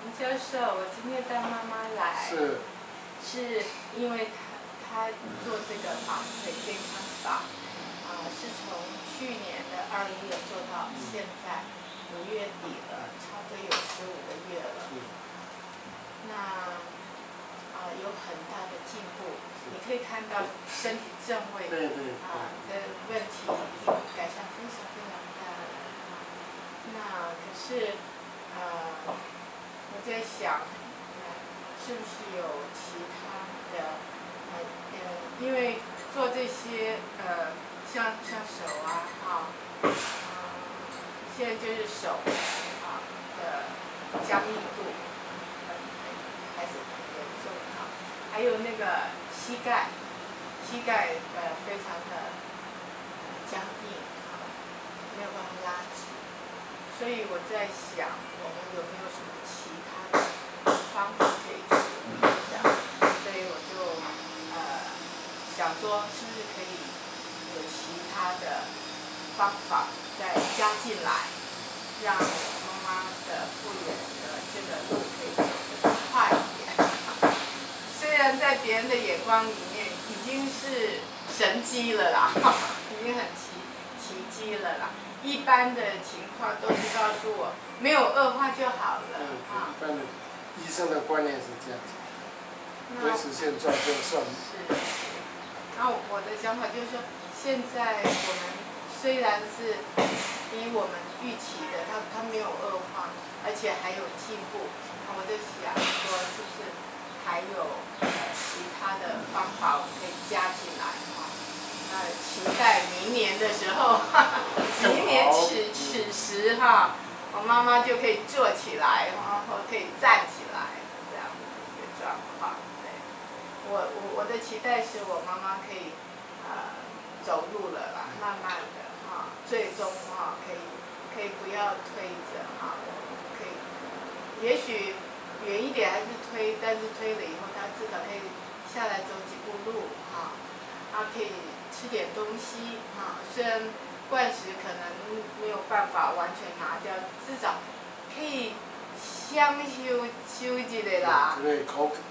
教授，我今天带妈妈来，是因为她做这个马腿健康法，是从去年的2月做到现在5月底了，差不多有15个月了。那有很大的进步，你可以看到身体正位的问题已经改善非常非常大了。那可是我在想，是不是有其他的因为做这些像手现在就是手的僵硬度还是很严重还有那个膝盖非常的僵硬没有办法拉直，所以我在想，我们有没有什么其他的方法可以处理一下？所以我就想说，是不是可以有其他的方法再加进来，让妈妈的复原的这个路可以走得快一点。虽然在别人的眼光里面已经是神迹了啦，已经很奇迹了啦。一般的情况都是告诉我没有恶化就好了一般的医生的观念是这样子，维持现状就算了。 是。然后我的想法就是说，现在我们虽然是比我们预期的，它没有恶化，而且还有进步。我在想说，是不是还有其他的方法我们可以加进来期待明年的时候，明年此时我妈妈就可以坐起来，或可以站起来，这样的一个状况。对，我的期待是我妈妈可以走路了啦，慢慢的最终可以不要推着可以，也许远一点还是推，但是推了以后，她至少可以下来走几步路可以吃点东西虽然灌食可能没有办法完全拿掉，至少可以享受一下啦。 对，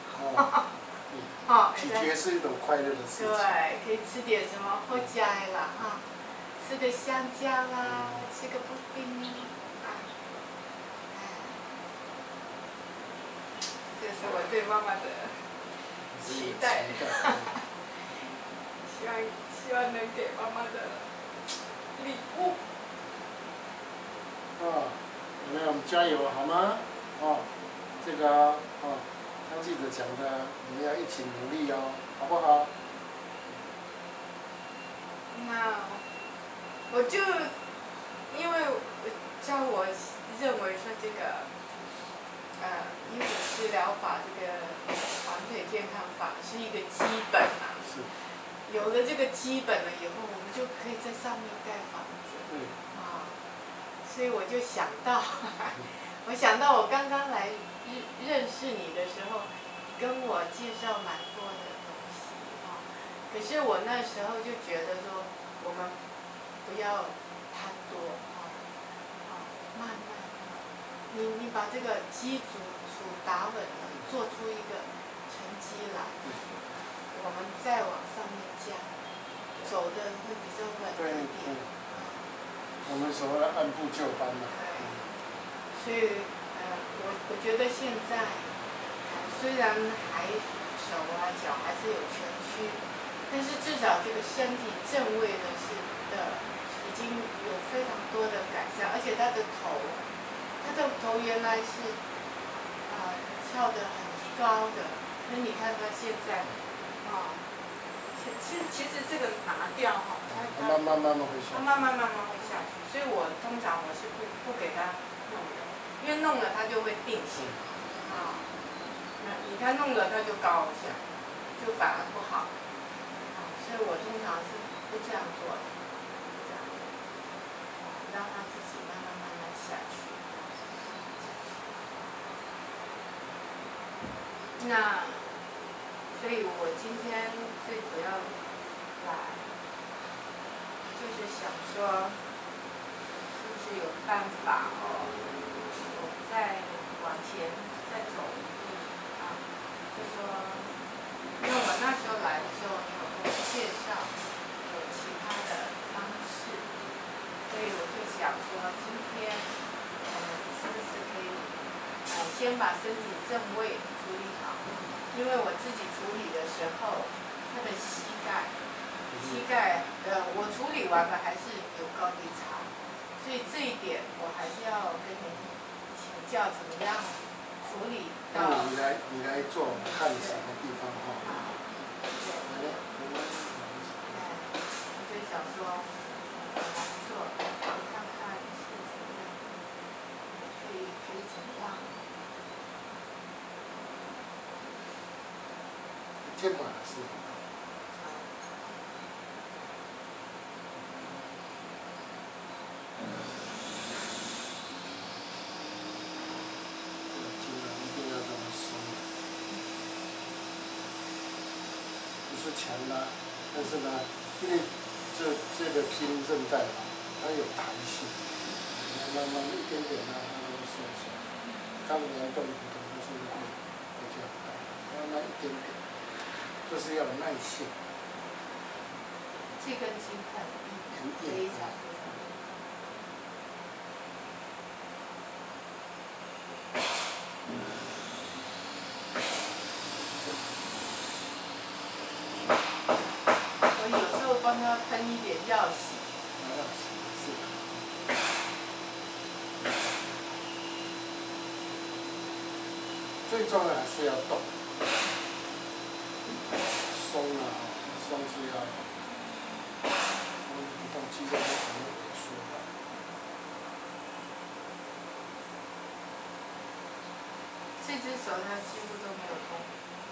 咀嚼是一种快乐的事情。 对，可以吃点什么好吃的啦吃个香蕉啦，吃个布丁这是我对妈妈的期待。希望能给妈妈的礼物。 我们加油好吗？这个张记者讲的，我们要一起努力好不好？ 那我就因为我认为说这个因子治疗法这个长腿健康法是一个基本有了这个基本了以后，我们就可以在上面盖房子。所以我就想到，我刚刚来认识你的时候，跟我介绍蛮多的东西可是我那时候就觉得说，我们不要贪多慢慢你把这个基础打稳了，做出一个成绩来，我们再往上面加，走的会比较稳一点。 我们所谓的按部就班嘛。 所以我觉得现在虽然手脚还是有蜷曲，但是至少这个身体正位呢已经有非常多的改善，而且他的头原来是翘得很高的，那你看他现在其实这个拿掉它慢慢会下去。 慢慢会下去，所以我通常是不给他弄的，因为弄了它就会定型你看弄了它就高下，就反而不好所以我通常是不这样做的，让它自己慢慢下去。那所以我今天最主要来就是想说，是不是有办法我们再往前先把身体正位处理好，因为我自己处理的时候，那个膝盖，我处理完了还是有高低差，所以这一点我还是要跟你请教怎么样处理到。 你来做，看什么地方哈？ 我就想说，不错，看看是怎么样，可以怎么样？ 肩膀是。是强的，但是呢，因为这个筋韧带嘛，它有弹性，慢慢一点点让它会收起来。刚才动骨头的时候会比较大，慢慢一点点，就是要有耐性。 这根筋很硬，非常非常硬。帮他喷一点药洗。 最重要还是要动，松啊，松是要，不动肌肉就很容易萎缩的。 这只手它几乎都没有动。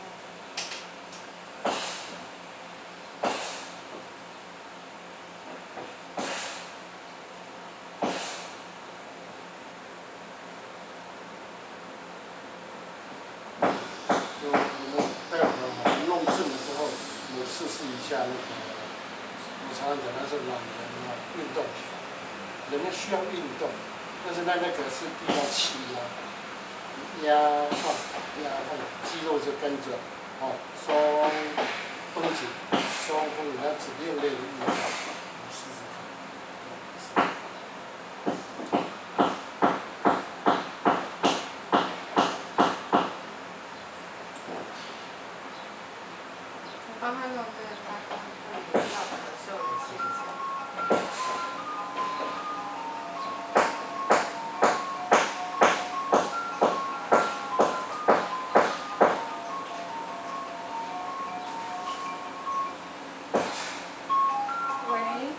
试一下那个，我常常讲那是懒人啊，运动法。人们需要运动，但是那个是比较气压放，肌肉就跟着松绷紧，松绷紧，它指另类的运动，试试看。 帮他弄这个，他会有要咳嗽的现象。喂。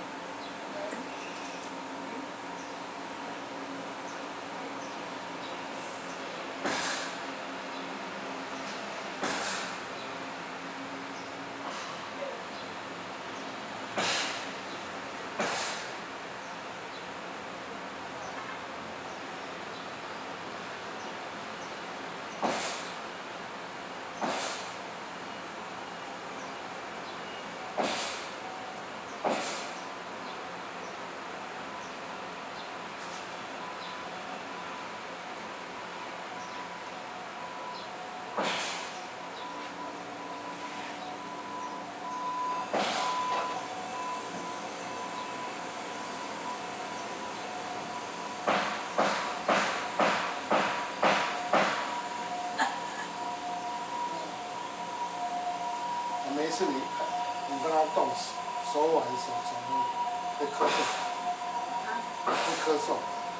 没事，你跟他动手腕、手肘会咳嗽，会咳嗽。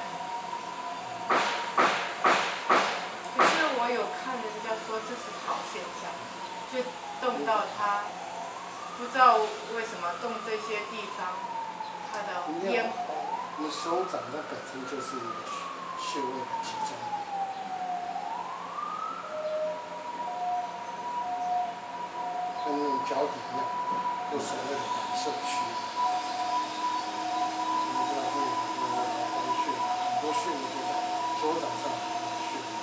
可是我有看人家说这是好现象，就动到他，不知道为什么动这些地方，他的咽喉。 你手掌它本身就是一个穴位的集中点。跟脚底一样，就所谓的感受区。我们知道会有很多穴，很多穴位都在手掌上很多穴位。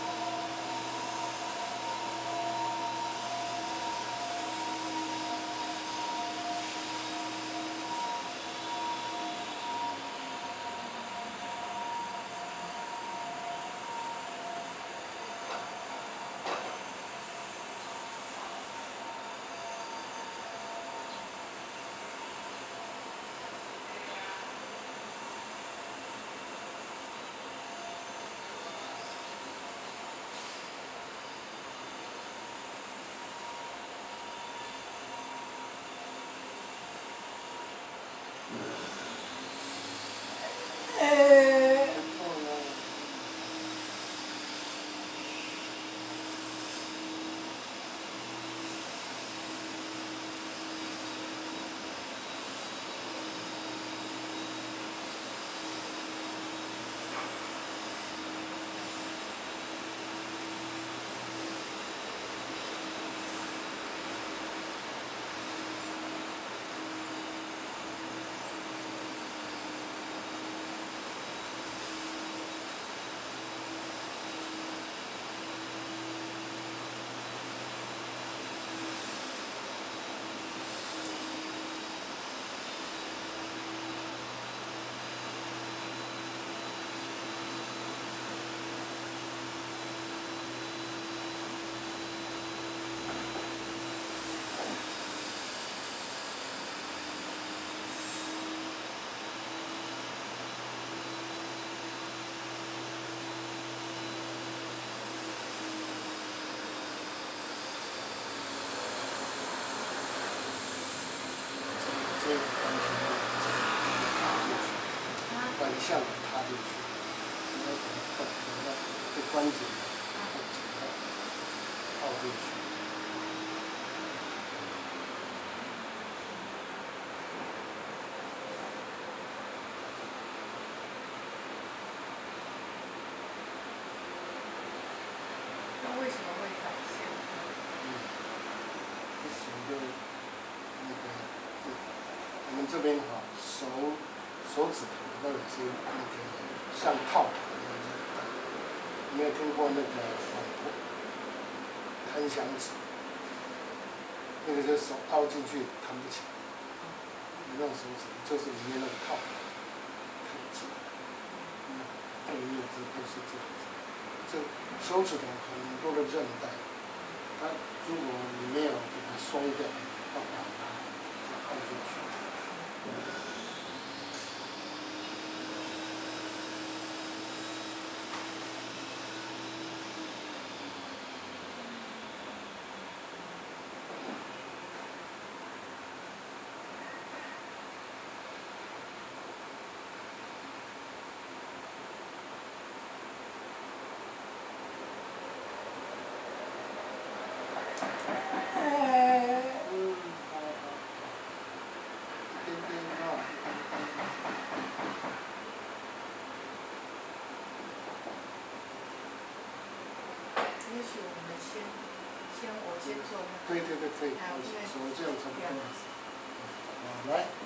关节要整个凹进去。 那为什么会反向？ 这手就那个，我们这边哈手指头那个是那个像套头一样的带，有没有听过那个弹响指？那个就是手凹进去弹不起来，你那种手指就是里面那个套头弹起来，这里面都是这样子。这手指头很多的韧带，它如果你没有给它松掉，要把它凹进去。 也许我们我先做。 对，可以，手这样差不多。好，来。